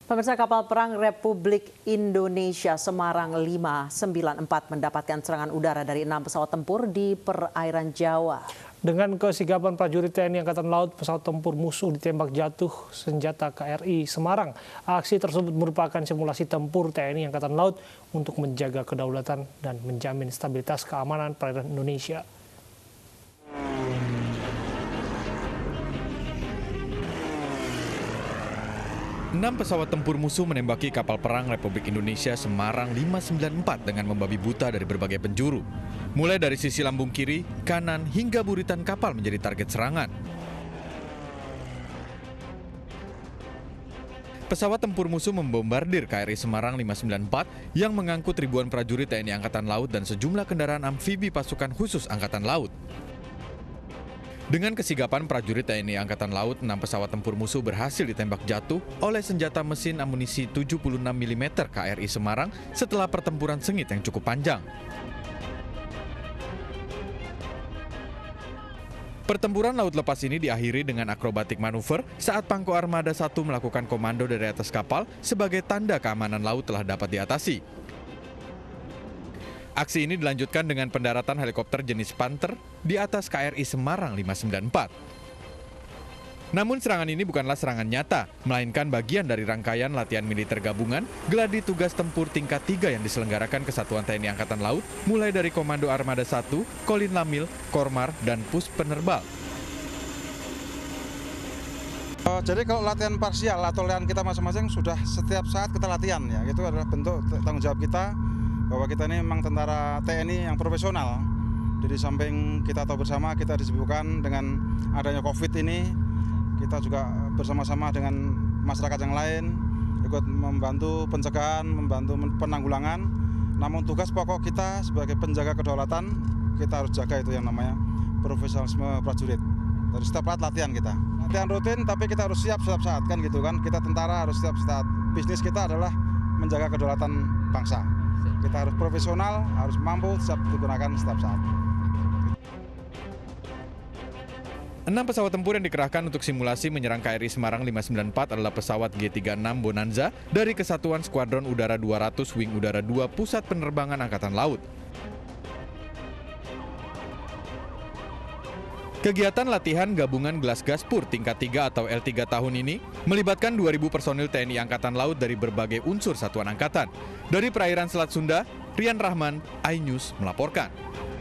Pemirsa, kapal perang Republik Indonesia Semarang 594 mendapatkan serangan udara dari 6 pesawat tempur di perairan Jawa. Dengan kesigapan prajurit TNI Angkatan Laut, pesawat tempur musuh ditembak jatuh senjata KRI Semarang. Aksi tersebut merupakan simulasi tempur TNI Angkatan Laut untuk menjaga kedaulatan dan menjamin stabilitas keamanan perairan Indonesia. Enam pesawat tempur musuh menembaki kapal perang Republik Indonesia Semarang 594 dengan membabi buta dari berbagai penjuru. Mulai dari sisi lambung kiri, kanan, hingga buritan kapal menjadi target serangan. Pesawat tempur musuh membombardir KRI Semarang 594 yang mengangkut ribuan prajurit TNI Angkatan Laut dan sejumlah kendaraan amfibi pasukan khusus Angkatan Laut. Dengan kesigapan prajurit TNI Angkatan Laut, 6 pesawat tempur musuh berhasil ditembak jatuh oleh senjata mesin amunisi 76 mm KRI Semarang setelah pertempuran sengit yang cukup panjang. Pertempuran laut lepas ini diakhiri dengan akrobatik manuver saat Pangko Armada 1 melakukan komando dari atas kapal sebagai tanda keamanan laut telah dapat diatasi. Aksi ini dilanjutkan dengan pendaratan helikopter jenis Panther di atas KRI Semarang 594. Namun serangan ini bukanlah serangan nyata, melainkan bagian dari rangkaian latihan militer gabungan Gladi Tugas Tempur Tingkat 3 yang diselenggarakan Kesatuan TNI Angkatan Laut, mulai dari Komando Armada 1, Kolin Lamil, Kormar, dan Pus Penerbal. Jadi kalau latihan parsial atau latihan kita masing-masing sudah setiap saat kita latihan ya, itu adalah bentuk tanggung jawab kita bahwa kita ini memang tentara TNI yang profesional. Jadi samping kita tahu bersama kita disibukkan dengan adanya COVID ini, kita juga bersama-sama dengan masyarakat yang lain ikut membantu pencegahan, membantu penanggulangan. Namun tugas pokok kita sebagai penjaga kedaulatan, kita harus jaga itu yang namanya profesionalisme prajurit. Dari setiap latihan kita. Latihan rutin tapi kita harus siap setiap saat kan gitu kan. Kita tentara harus setiap saat. Bisnis kita adalah menjaga kedaulatan bangsa. Kita harus profesional, harus mampu siap digunakan setiap saat. 6 pesawat tempur yang dikerahkan untuk simulasi menyerang KRI Semarang 594 adalah pesawat G-36 Bonanza dari Kesatuan Skuadron Udara 200 Wing Udara 2 Pusat Penerbangan Angkatan Laut. Kegiatan latihan gabungan Gelas Gaspur tingkat 3 atau L3 tahun ini melibatkan 2.000 personil TNI Angkatan Laut dari berbagai unsur satuan angkatan. Dari perairan Selat Sunda, Rian Rahman, iNews melaporkan.